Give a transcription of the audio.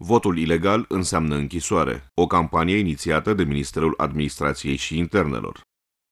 Votul ilegal înseamnă închisoare, o campanie inițiată de Ministerul Administrației și Internelor.